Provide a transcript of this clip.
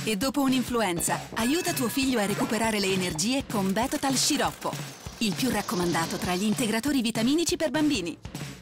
E dopo un'influenza, aiuta tuo figlio a recuperare le energie con Betotal Sciroppo, il più raccomandato tra gli integratori vitaminici per bambini.